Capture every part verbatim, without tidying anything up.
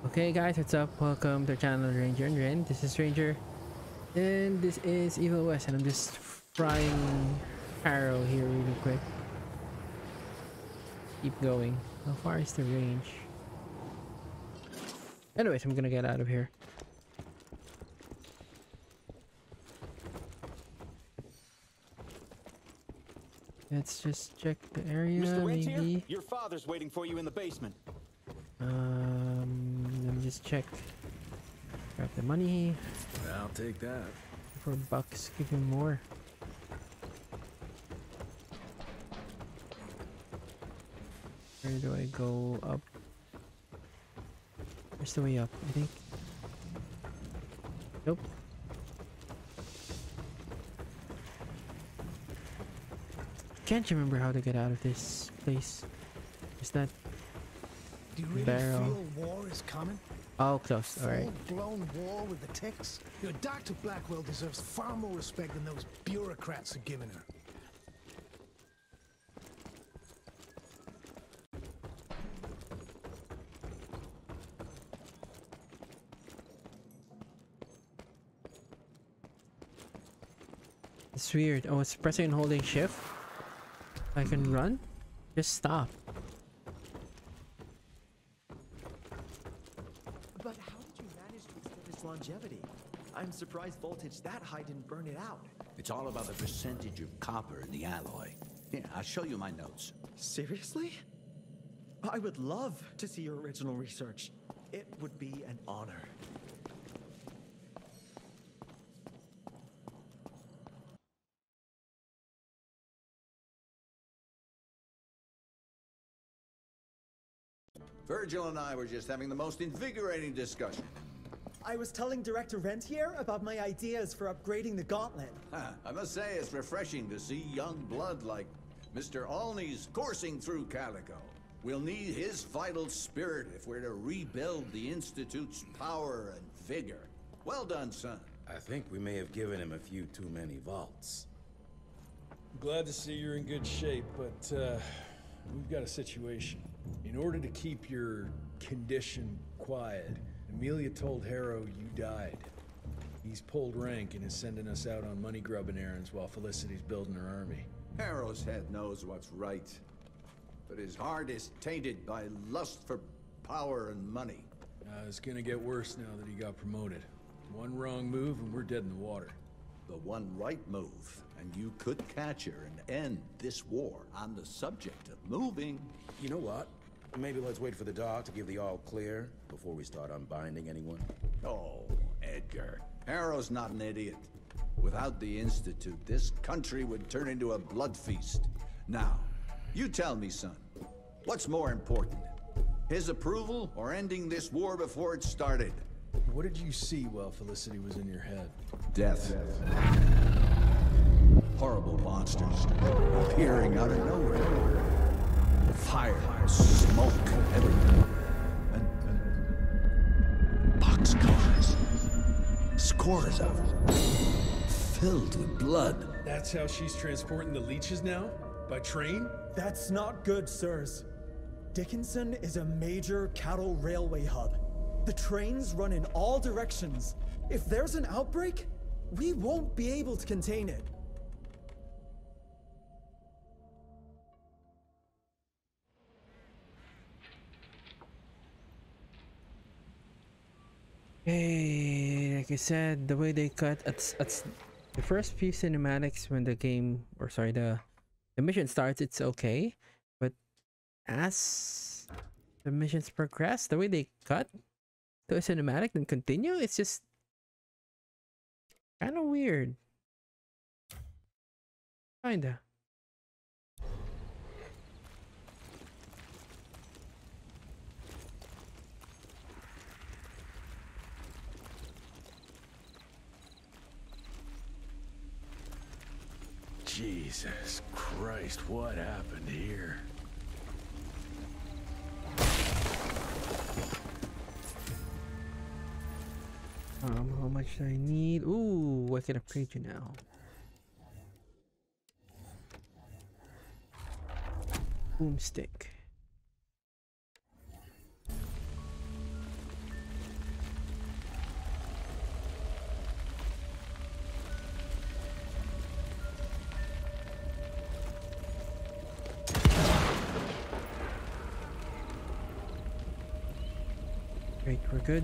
Okay guys, what's up? Welcome to the channel Ranger and Ren. This is Ranger and this is Evil West, and I'm just frying Arrow here really quick. Keep going. How far is the range? Anyways, I'm gonna get out of here. Let's just check the area. Mister Maybe Rentier, your father's waiting for you in the basement. um let me just check. Grab the money. I'll take that. For bucks, give him more. Where do I go? Up? Where's the way up? I think. Nope. Can't remember how to get out of this place. Is that Do you really barrel? feel war is coming? Oh, close. All right. Full-blown war with the Ticks? Your Doctor Blackwell deserves far more respect than those bureaucrats are giving her. It's weird. Oh, it's pressing and holding shift. I can run. Just stop. But how did you manage to extend its longevity? I'm surprised voltage that high didn't burn it out. It's all about the percentage of copper in the alloy. Here, I'll show you my notes. Seriously? I would love to see your original research. It would be an honor. Virgil and I were just having the most invigorating discussion. I was telling Director Rentier about my ideas for upgrading the gauntlet. Huh, I must say it's refreshing to see young blood like Mister Olney's coursing through Calico. We'll need his vital spirit if we're to rebuild the Institute's power and vigor. Well done, son. I think we may have given him a few too many vaults. Glad to see you're in good shape, but uh, we've got a situation. In order to keep your condition quiet, Amelia told Harrow you died. He's pulled rank and is sending us out on money-grubbing errands while Felicity's building her army. Harrow's head knows what's right, but his heart is tainted by lust for power and money. Uh, it's gonna get worse now that he got promoted. One wrong move and we're dead in the water. The one right move, and you could catch her and end this war. On the subject of moving, You know what? Maybe let's wait for the dog to give the all clear before we start unbinding anyone. oh, Edgar, Harrow's not an idiot. Without the Institute, this country would turn into a blood feast. Now, you tell me, son, what's more important? His approval or ending this war before it started? What did you see while Felicity was in your head? Death. Horrible monsters appearing out of nowhere. Fire, smoke, everywhere. And, and boxcars. Scores of them. Filled with blood. That's how she's transporting the leeches now? By train? That's not good, sirs. Dickinson is a major cattle railway hub. The trains run in all directions. If there's an outbreak, we won't be able to contain it. Hey, like I said, the way they cut it's it's the first few cinematics when the game or sorry the the mission starts, it's okay, but as the missions progress, the way they cut to a cinematic then continue, it's just kind of weird. Kinda. Jesus Christ, what happened here? Um, how much do I need? Ooh, I can upgrade you now. Boomstick. Right, we're good.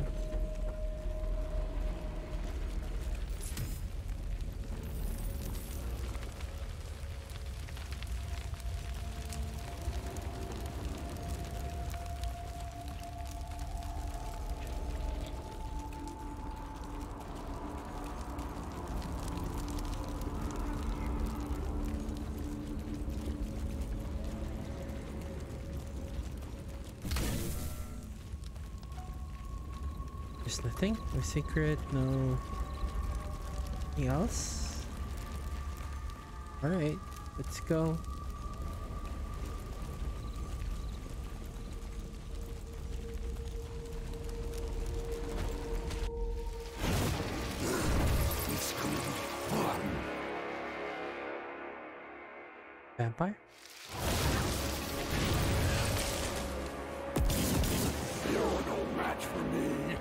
There's nothing, no secret, no anything else. Alright, let's go. Vampire? You're no match for me.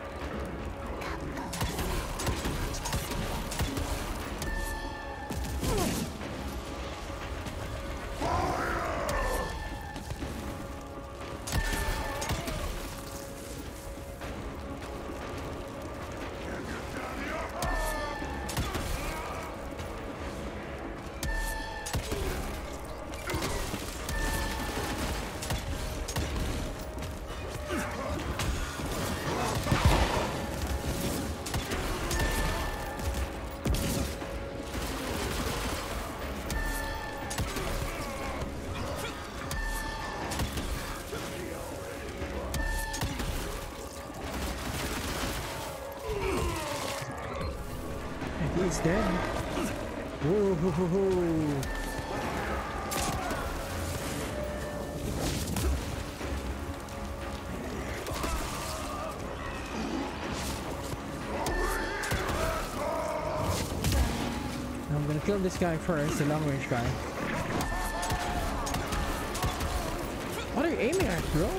He's dead. Whoa, ho, ho, ho. I'm gonna kill this guy first, the long range guy. What are you aiming at, bro?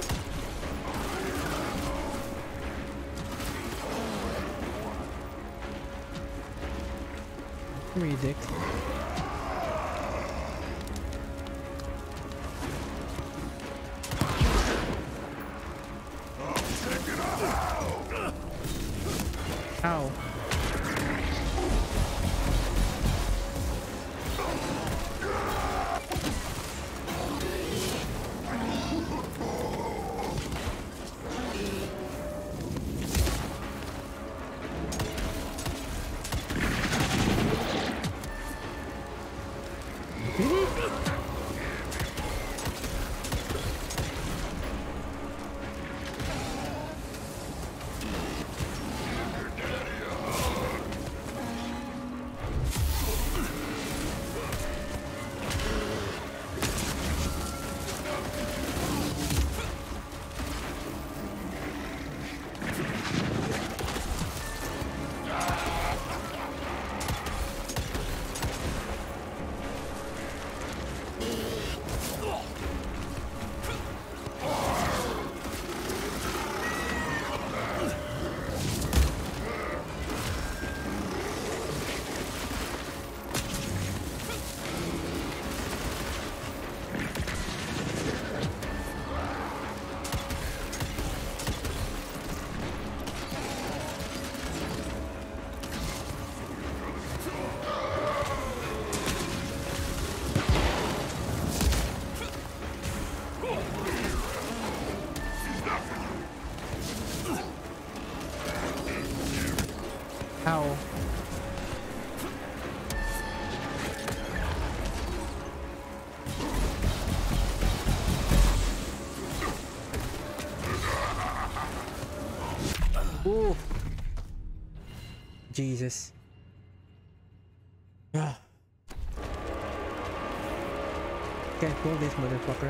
Come here, you dick. Ow. Ow. Ooh. Jesus. Ah. Can't pull this motherfucker.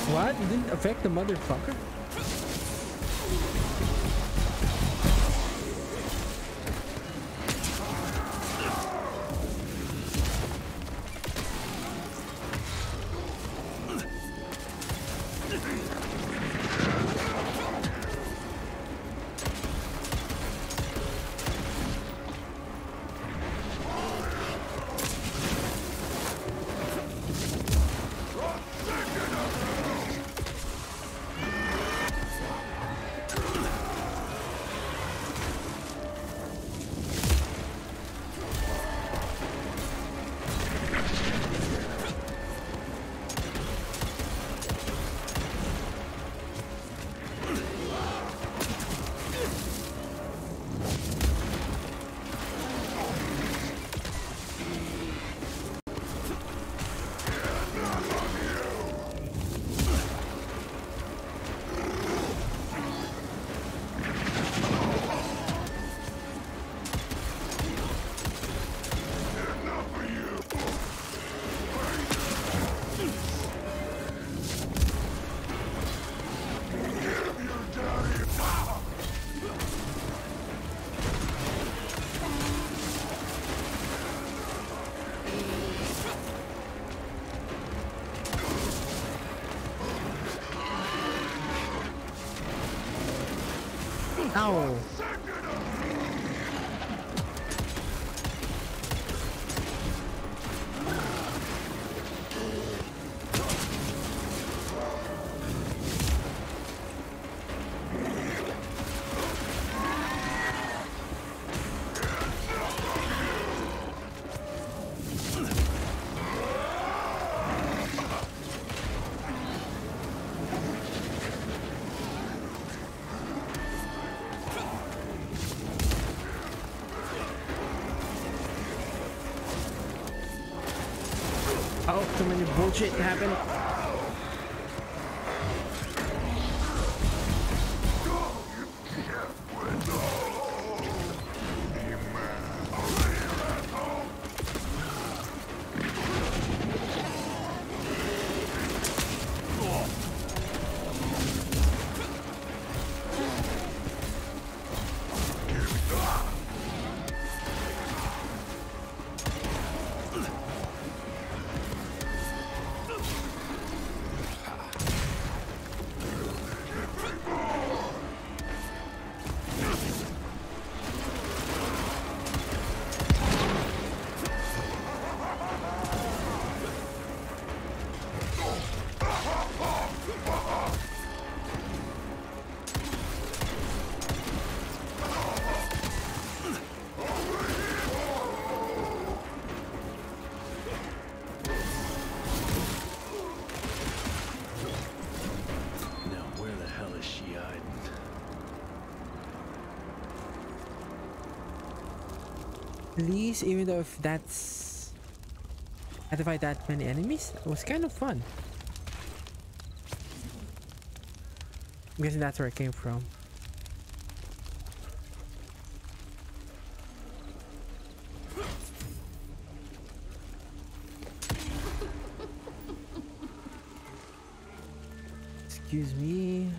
What? It didn't affect the motherfucker? Ow. Oh, too many bullshit happened. Please, even though if that's I had to fight that many enemies, it was kind of fun. I'm guessing that's where it came from. Excuse me.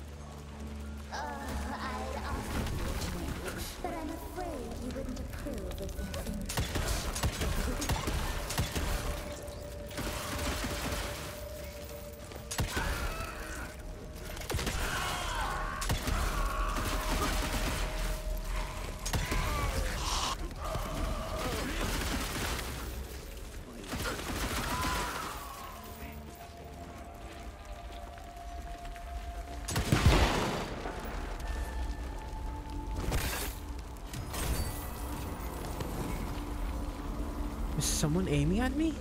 Is someone aiming at me?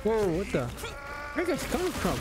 Whoa, what the? Where are you guys coming from?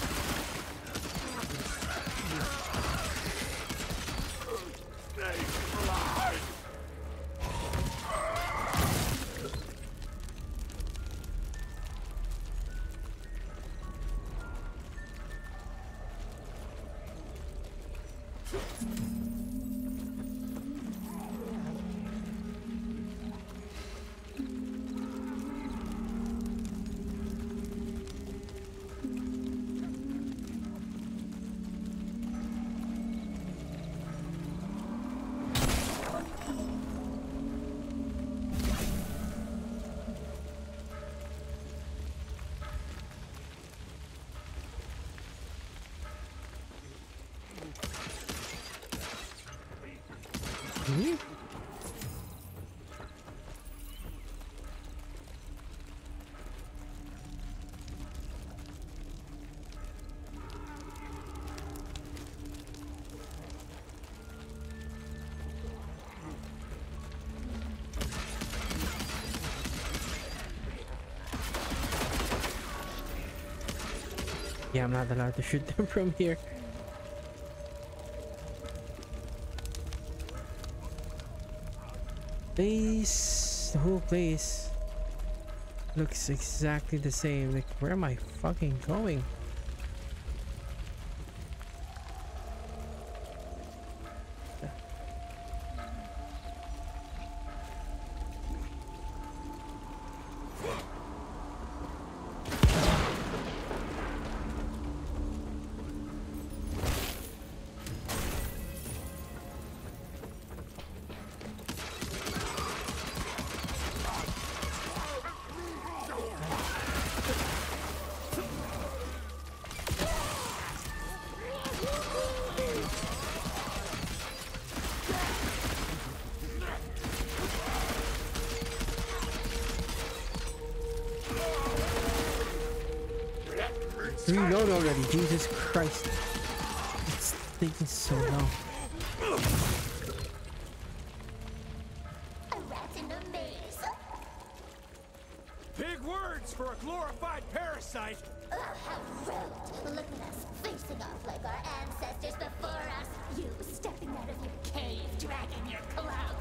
Hmm? Yeah, I'm not allowed to shoot them from here. Place, the whole place looks exactly the same. Like, where am I fucking going? Reload already, Jesus Christ. It's taking so long. A rat in a maze. Big words for a glorified parasite! Ugh, how rude. Look at us, facing off like our ancestors before us. You stepping out of your cave, dragging your club.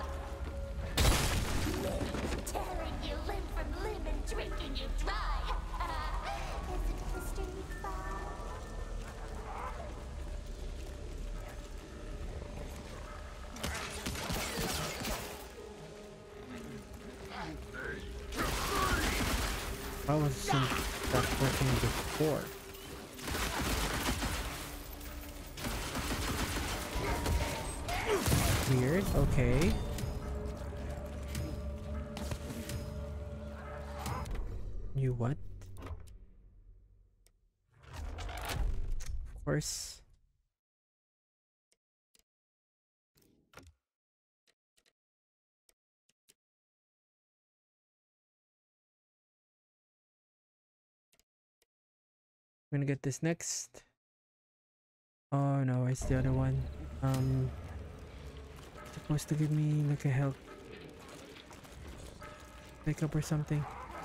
Tearing you limb from limb and drinking you dry. Uh, isn't history fun? Why wasn't that working before? Weird, okay. You what? Of course. I'm gonna get this next. Oh no, it's the other one. Um, supposed to give me like a health pickup or something.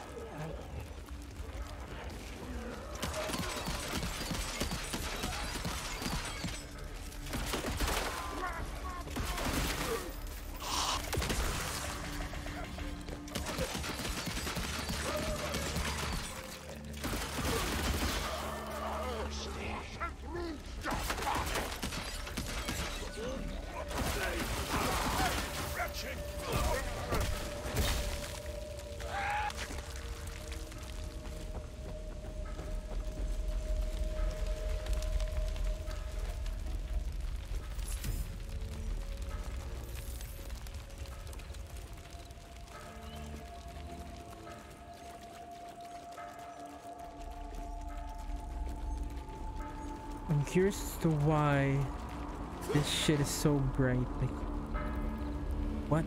I'm curious as to why this shit is so bright. Like, what?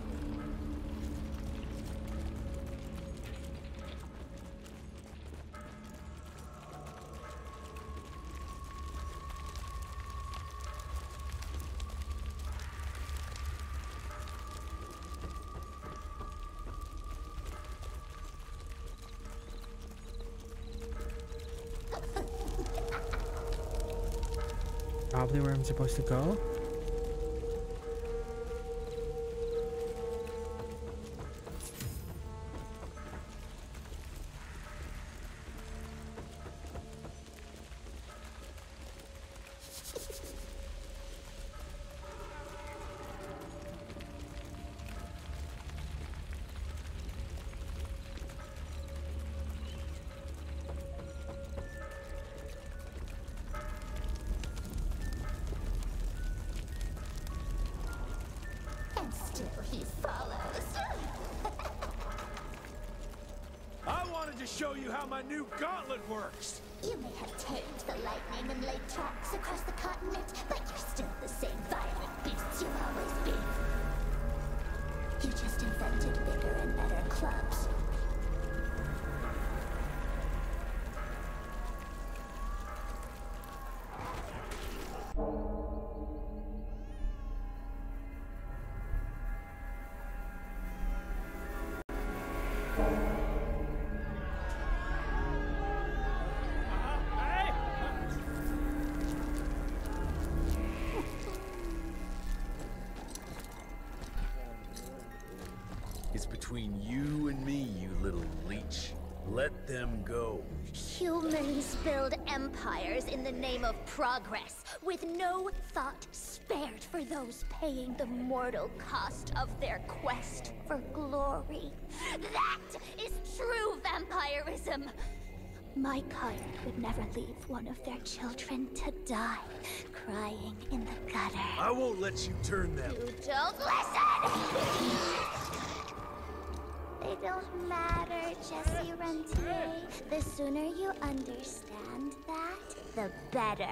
Probably where I'm supposed to go. And still he follows. I wanted to show you how my new gauntlet works. You may have tamed the lightning and laid traps across the continent, but you're still the same violent beasts you've always been. You just invented bigger and better clubs. It's between you and me, you little leech. Let them go. Humans build empires in the name of progress, with no thought spared for those paying the mortal cost of their quest for glory. That is true vampirism! My kind would never leave one of their children to die, crying in the gutter. I won't let you turn them. You don't listen! They don't matter, Jesse Rentier. The sooner you understand that, the better.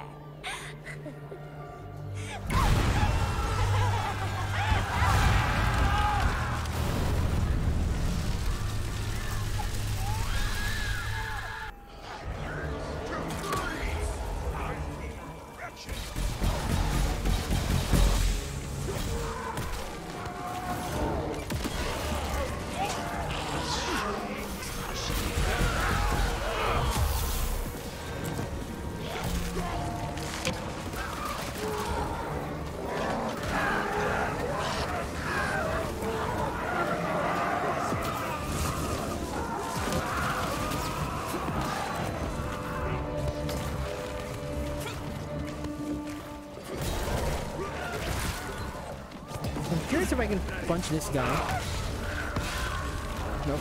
I'm curious if I can punch this guy. Nope.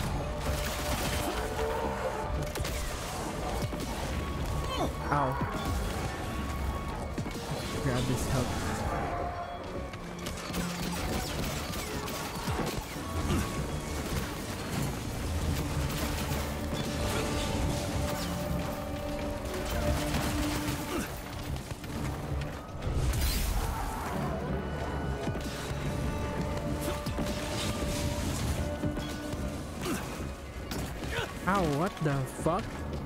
Ow. Grab this help. Ow, what the fuck?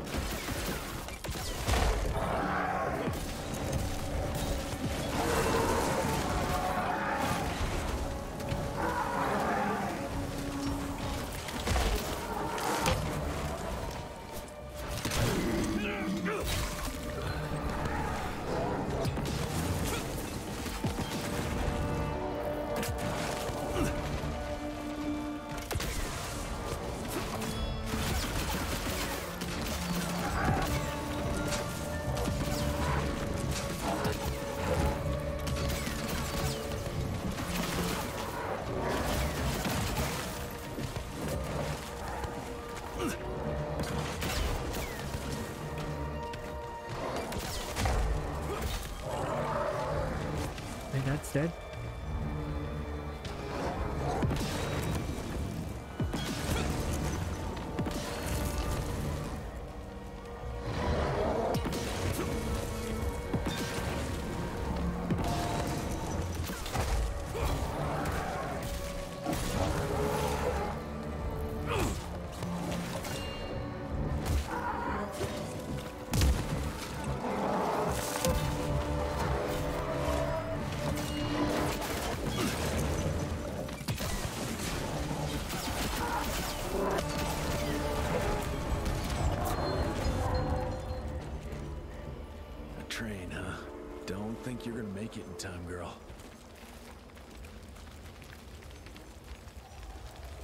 Okay, that's dead.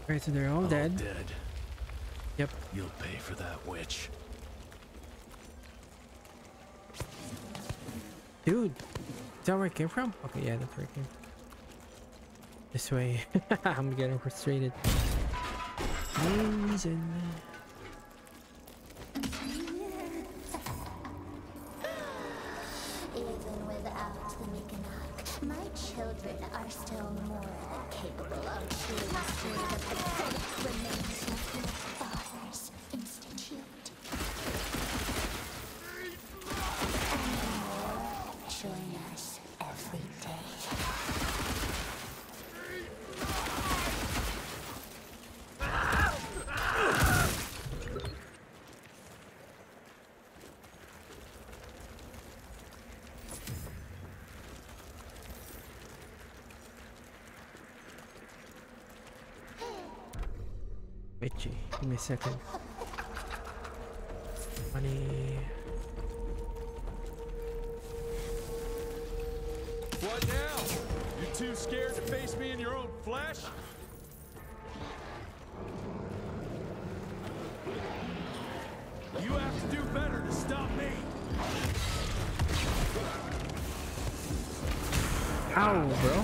Right, so they're all All dead. dead. Yep. You'll pay for that, witch. Dude, is that where it came from? Okay, yeah, that's where it came. This way. I'm getting frustrated. Reason. Even without the Mikanok, my children are still more than capable of chewing through the pathetic remains of their father's institute. And more join us every day. Witchy, give me a second. Money. What now? You too scared to face me in your own flesh? You have to do better to stop me. Ow, bro.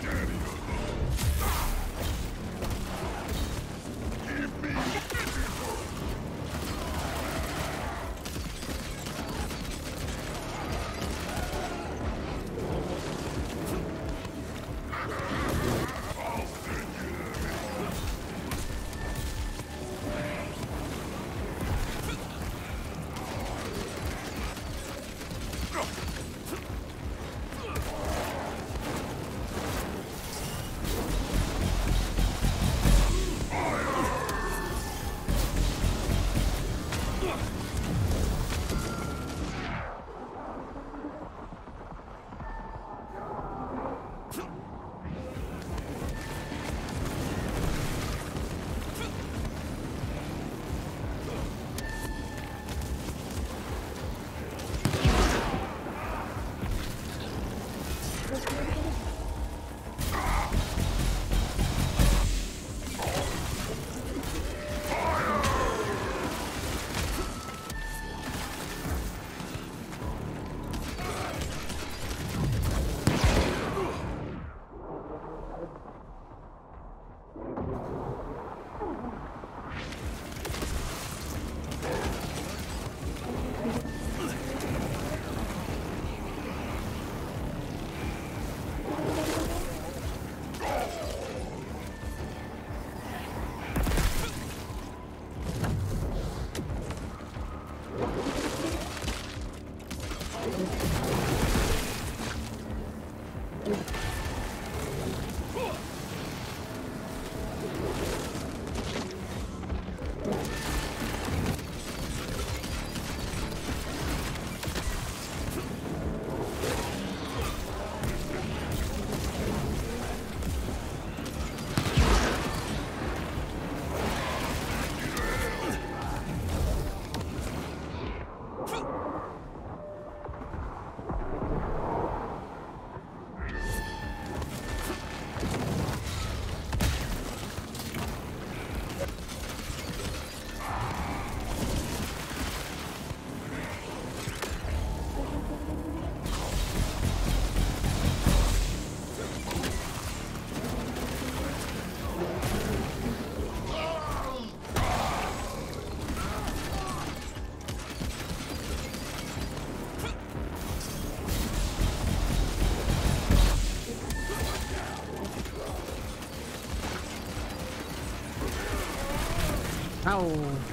Ow.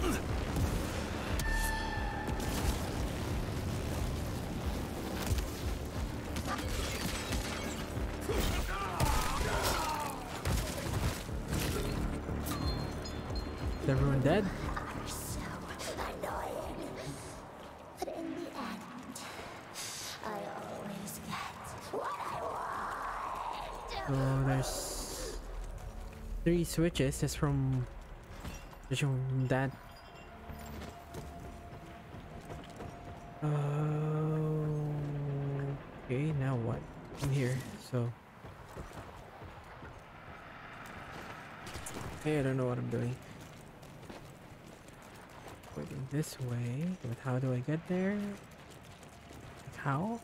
Is everyone dead? So annoying. But in the end, I always get what I want. So there's three switches just from just from that. Uh, okay, now what? I'm here, so Hey, I don't know what I'm doing. Going this way, but how do I get there? Like how?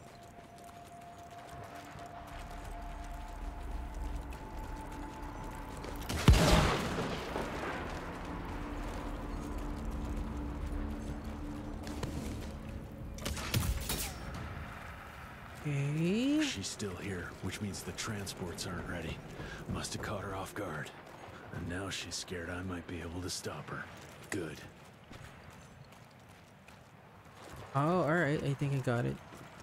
Okay. She's still here, which means the transports aren't ready. Must have caught her off guard. And now she's scared I might be able to stop her. Good. Oh, alright. I think I got it.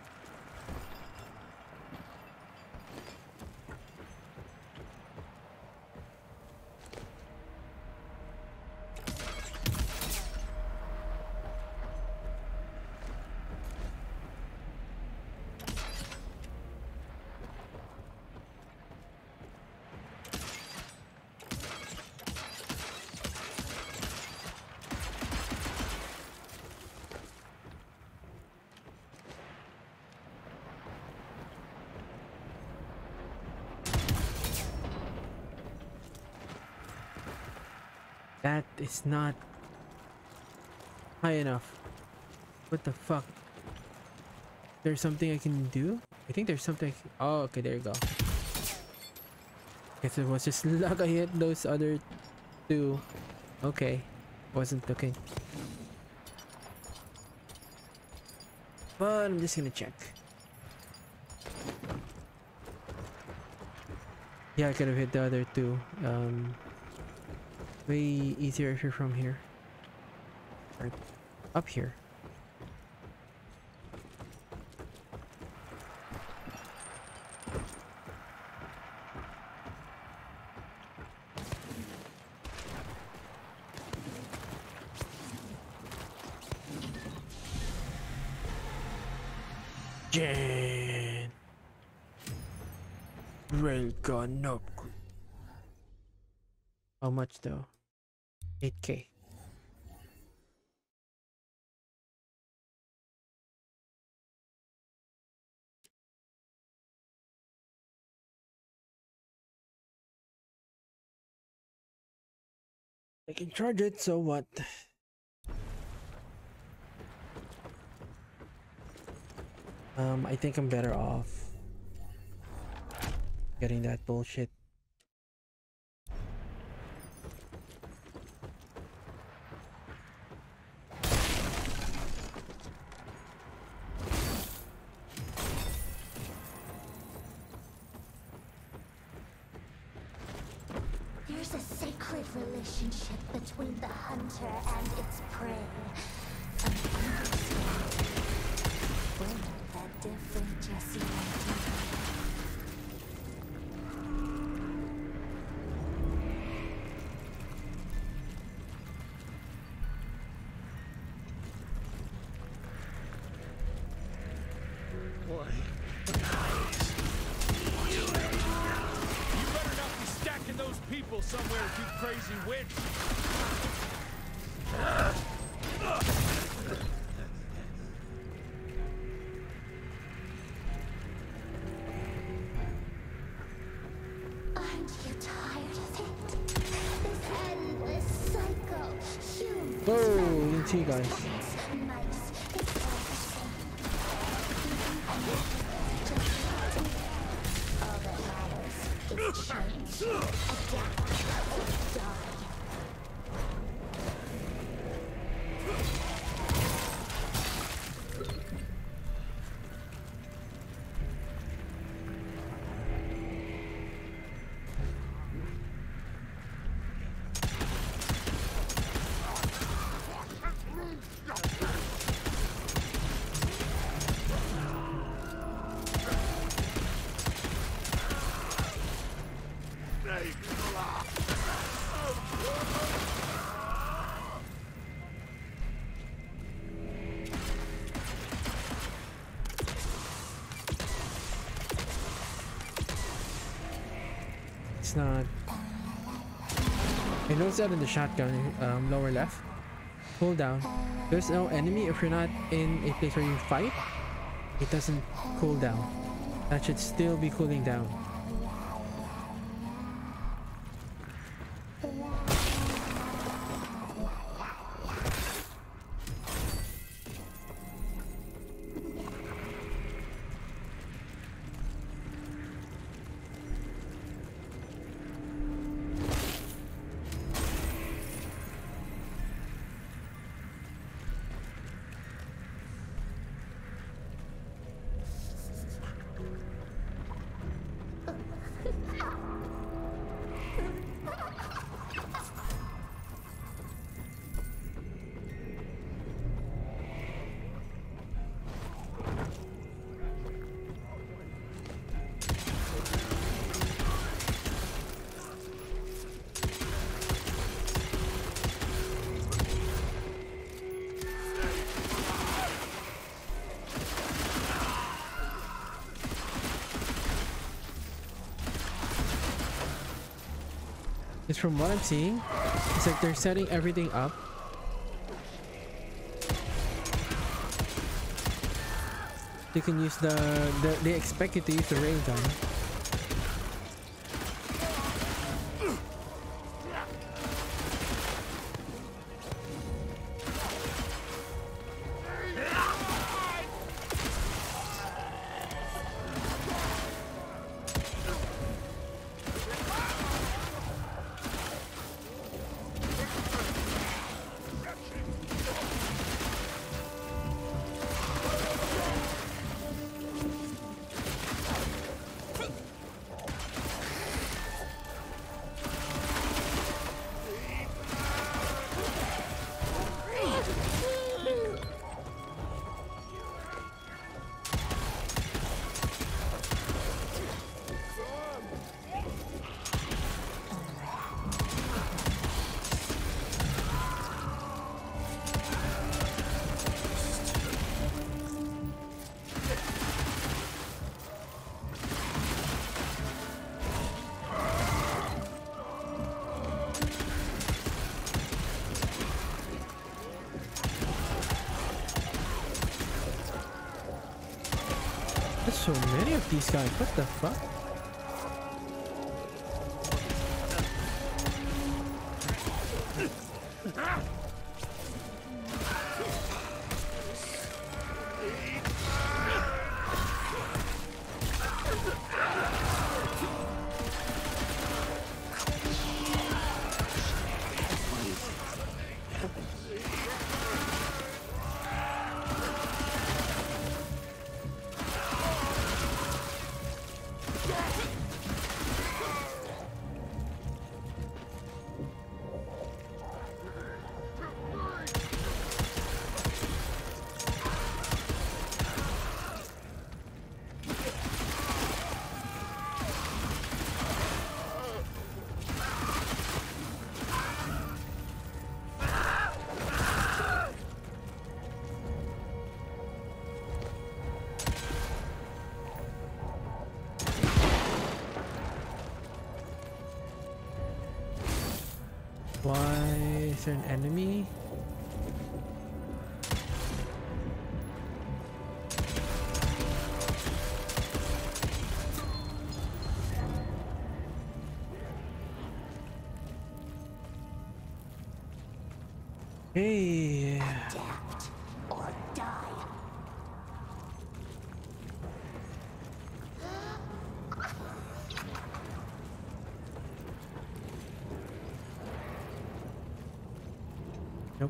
That is not high enough. What the fuck? There's something I can do? I think there's something I can... Oh, okay, there you go. Guess it was just luck I hit those other two. Okay. Wasn't looking. But I'm just gonna check. Yeah, I could have hit the other two. Um... Way easier if you're from here. Or up here. Jan. Railgun upgrade. How much though? eight K. I can charge it, so what? Um, I think I'm better off getting that bullshit. There's a sacred relationship between the hunter and its prey. Well, that different, Jesse. Boy. Those people somewhere, you crazy witch! Aren't you tired of it? This endless cycle. Humans. Whoa, you can see, guys. Nice. It's all the same. All that matters is change. Adapt or die. It's not. I noticed that in the shotgun, um, lower left. Hold down. There's no enemy if you're not in a place where you fight. It doesn't cool down. That should still be cooling down. Just from what I'm seeing, it's like they're setting everything up. You can use the, the they expect you to use the ray gun. There's so many of these guys. What the fuck? Why is there an enemy? Hey. Adapt or die. Nope.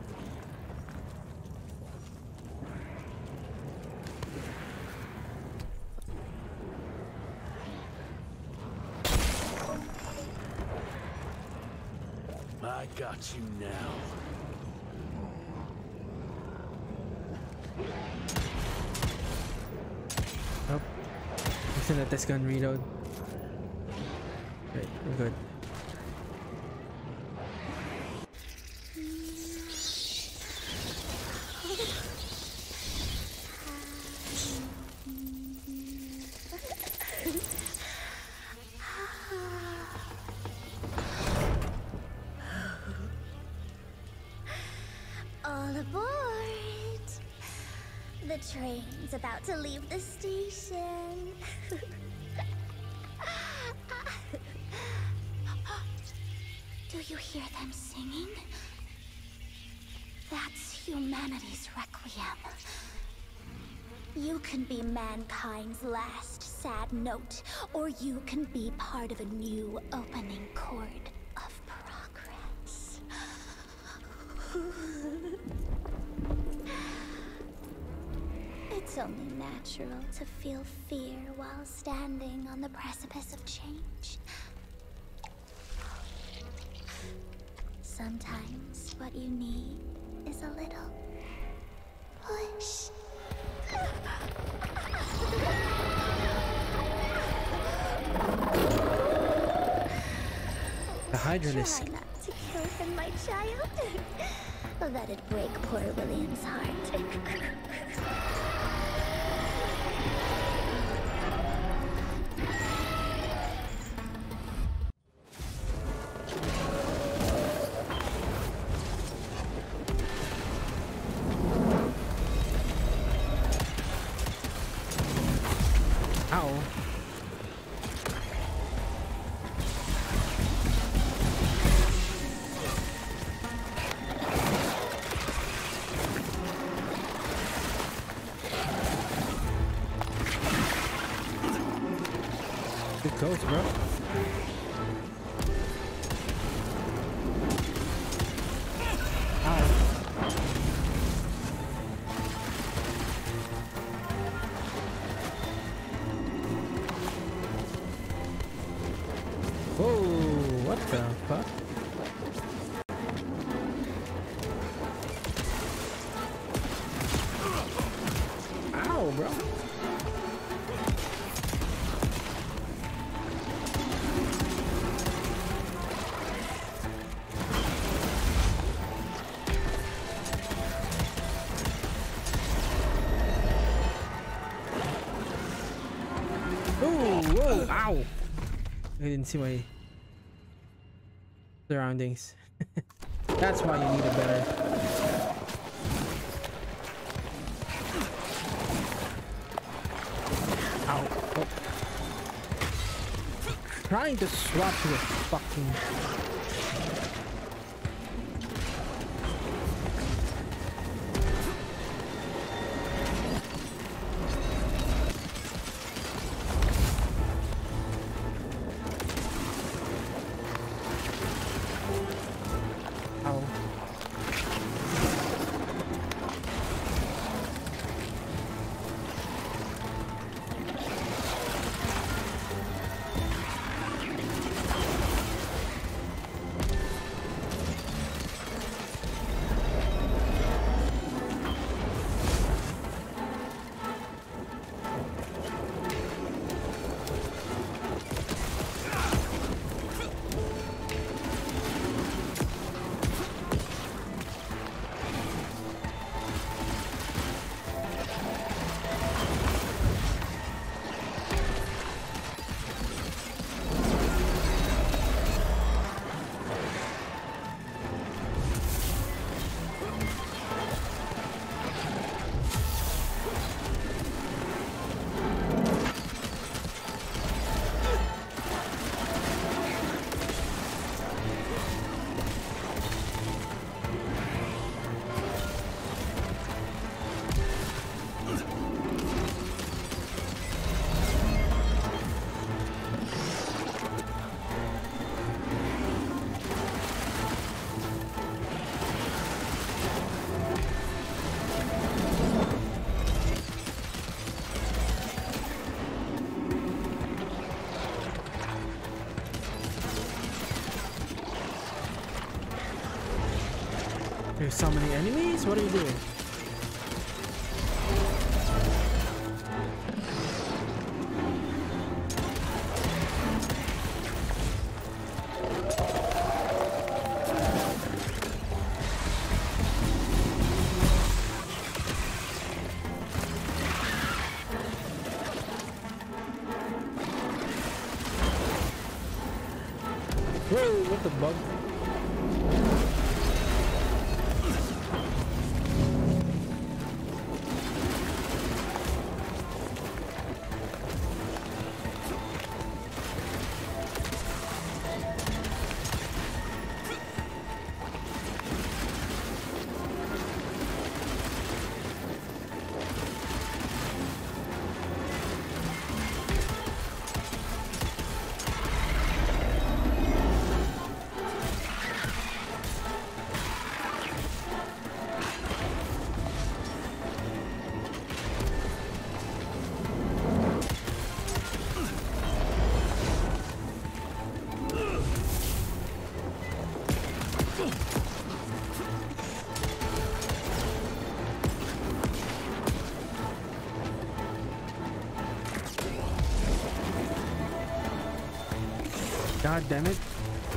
I got you now. Nope. Let's let this gun reload. Wait, we're good. All aboard! The train's about to leave the station. Do you hear them singing? That's humanity's requiem. You can be mankind's last sad note, or you can be part of a new opening chord of progress. It's only natural to feel fear while standing on the precipice of change. Sometimes what you need is a little push. The hydrant is... Try not to kill him, my child. That'd break poor William's heart. Ow. Good coach, bro. Ow. Whoa, what the fuck? Ow, bro. Ooh, whoa, ow. I didn't see my surroundings. That's why you need a better. Ow. Oh. Trying to swap to the fucking. There's so many enemies? What are you doing? Whoa, what the bug? God damn it.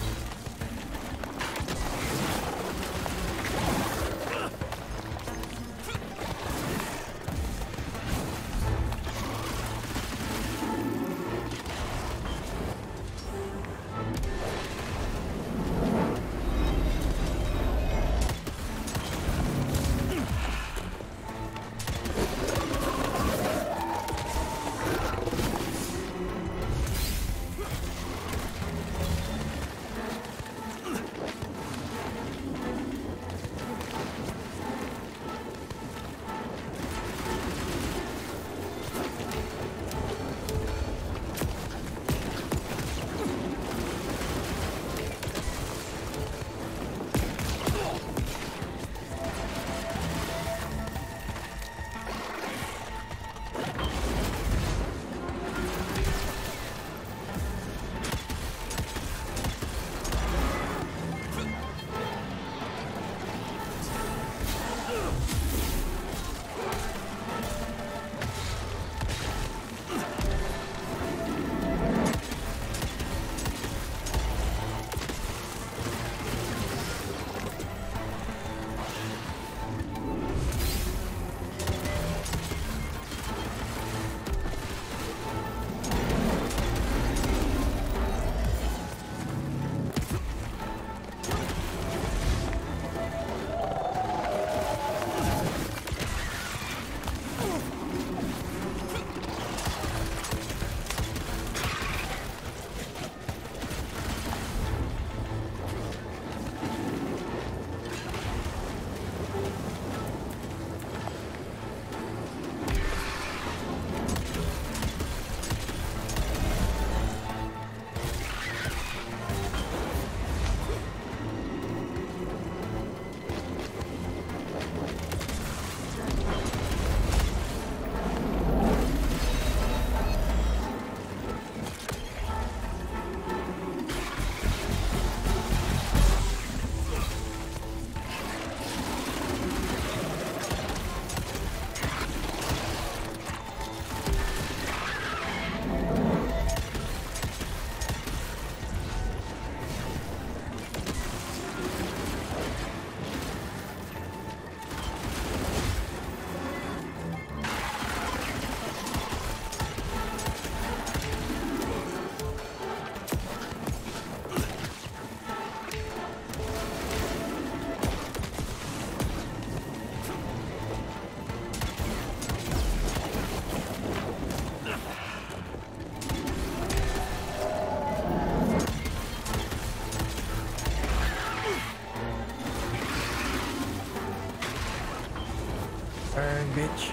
Burn, bitch.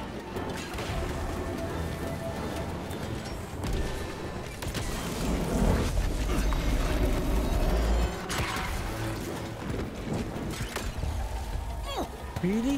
Really?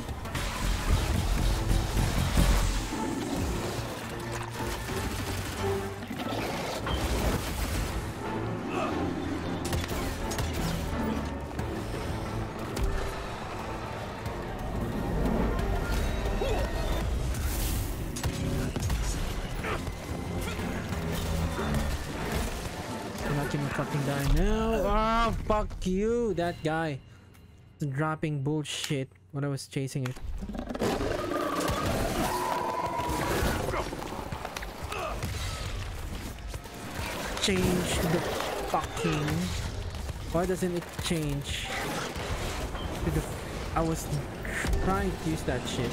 I'm not gonna fucking die now. Oh, fuck you, that guy. Dropping bullshit when I was chasing it. Change the fucking. Why doesn't it change? To the, I was trying to use that shit.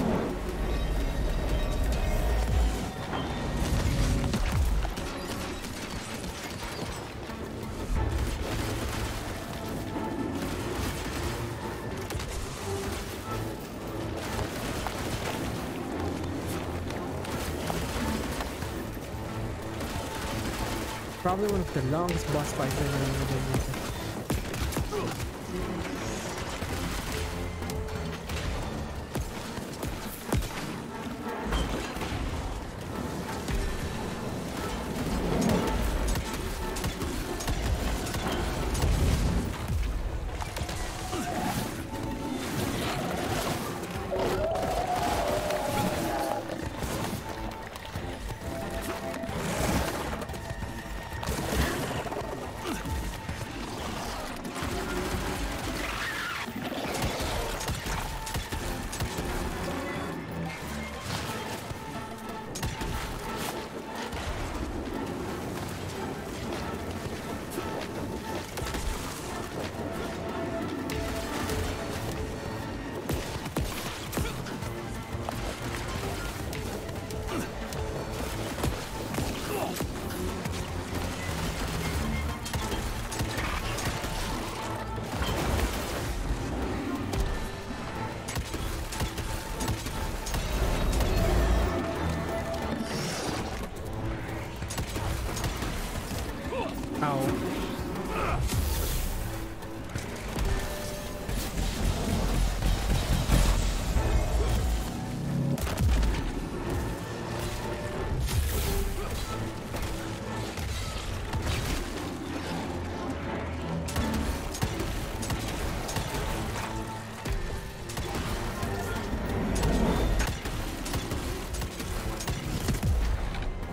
Probably one of the longest boss fights I've ever done.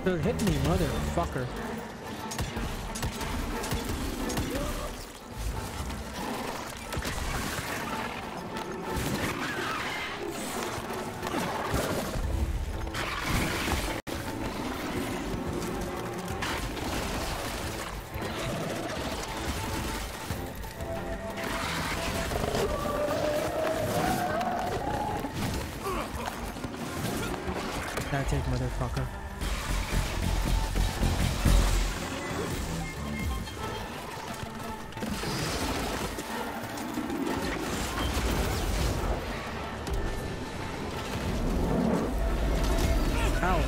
Still hit me, motherfucker. That's it, motherfucker. Ow.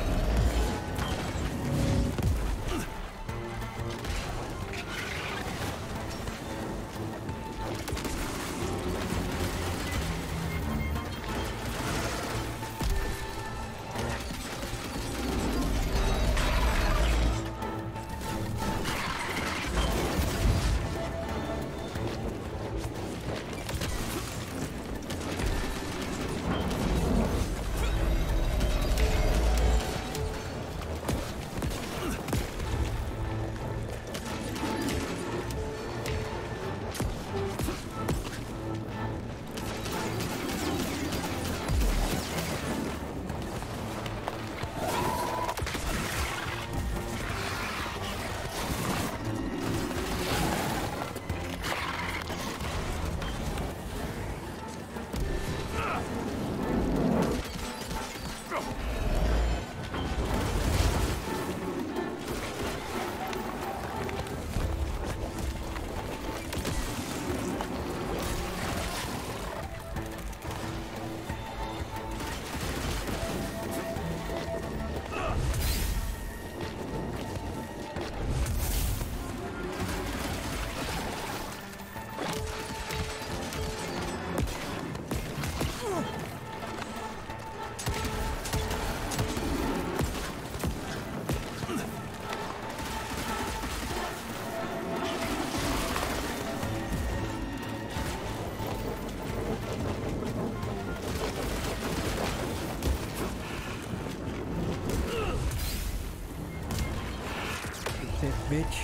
Bitch.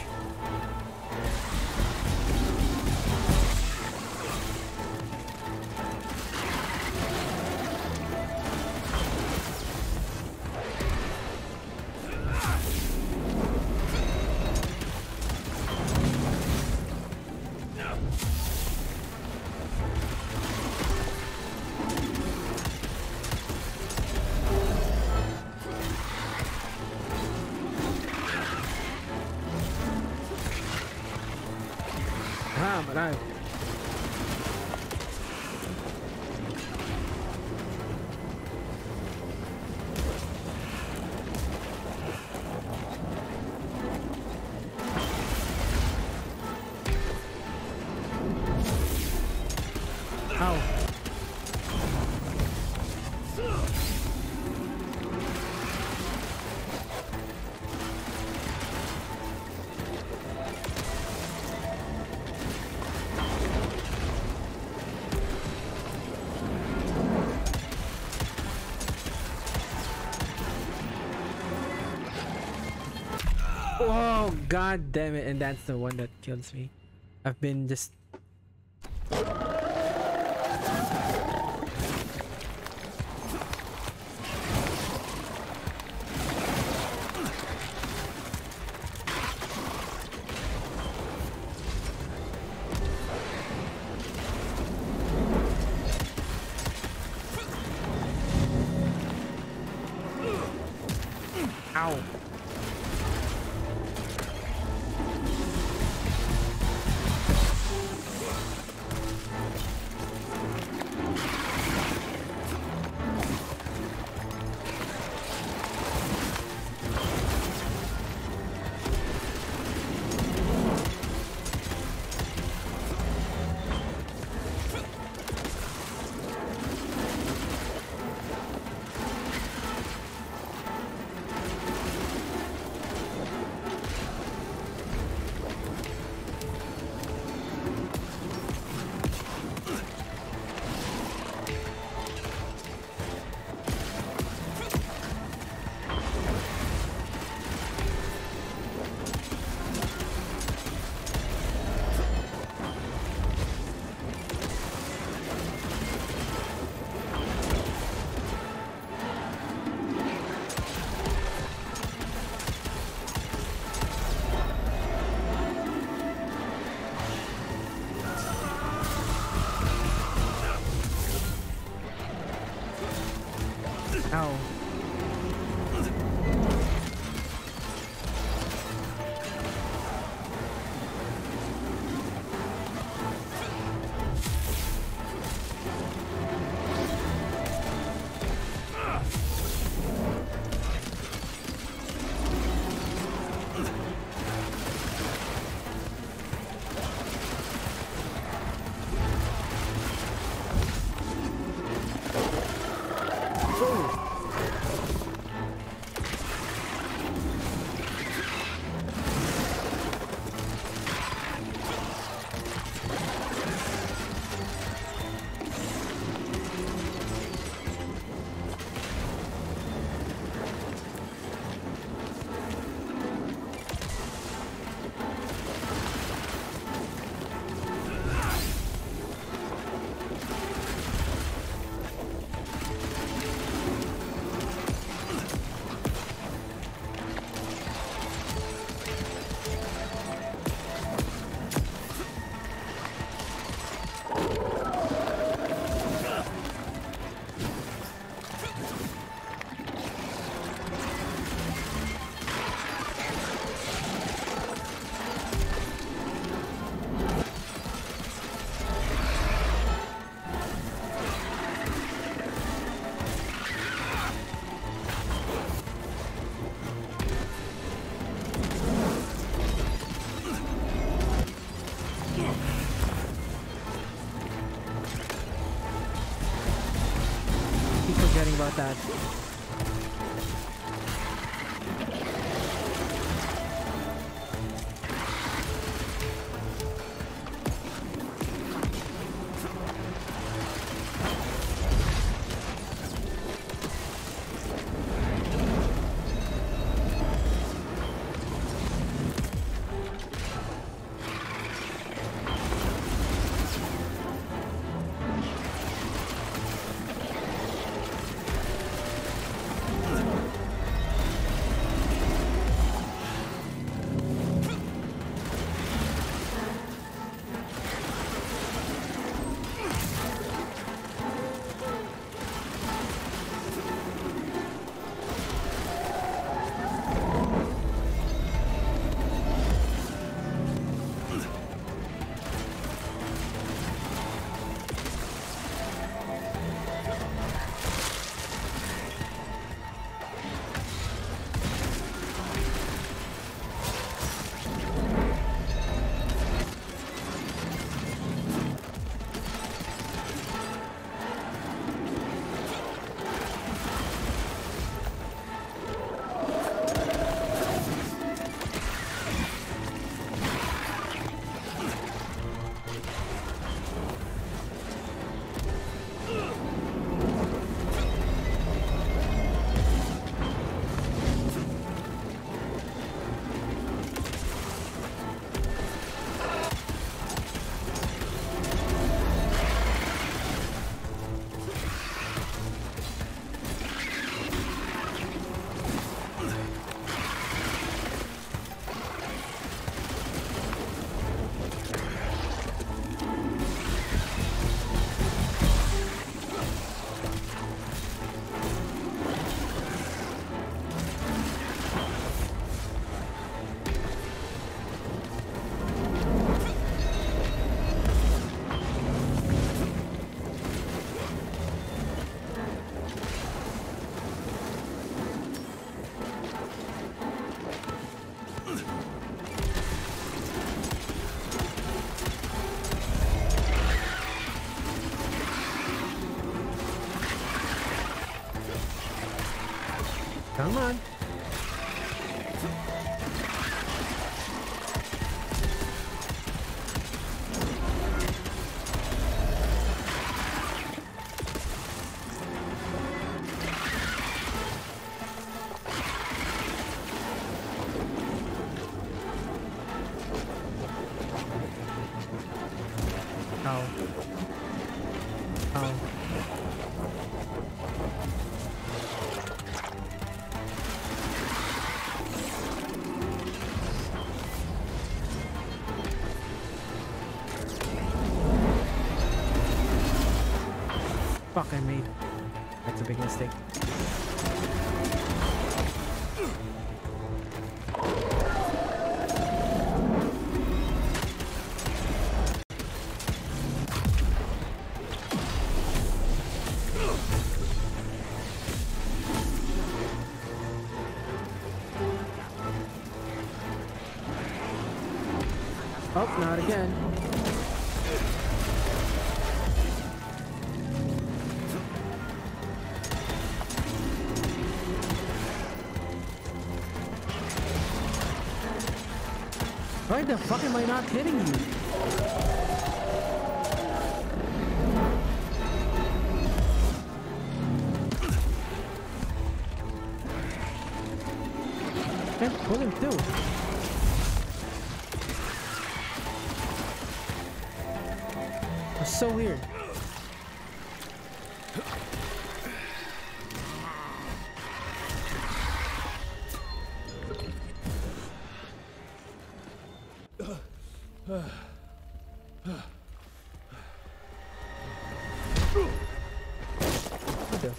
Ah, I'm alive. Ow. Oh, god damn it, and that's the one that kills me. I've been just... Ow. Ow. Forgetting about that. Come on. Ow. Ow. Fuck, I made. That's a big mistake. Nope, not again. Why the fuck am I not hitting you? Can't pull him too. It's so weird. What the?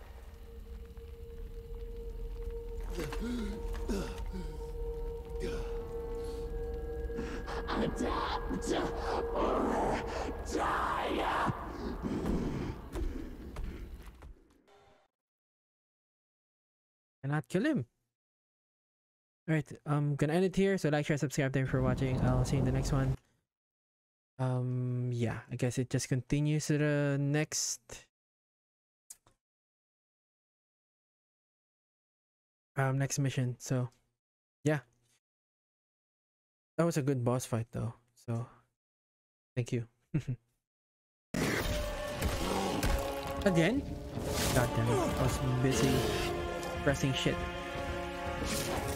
Adapt or die. Cannot kill him. Alright, I'm gonna end it here. So like, share, subscribe. Thank you for watching. I'll see you in the next one. Um, yeah, I guess it just continues to the next um next mission. So yeah, that was a good boss fight though. So thank you. Again? God damn it! I was busy pressing shit.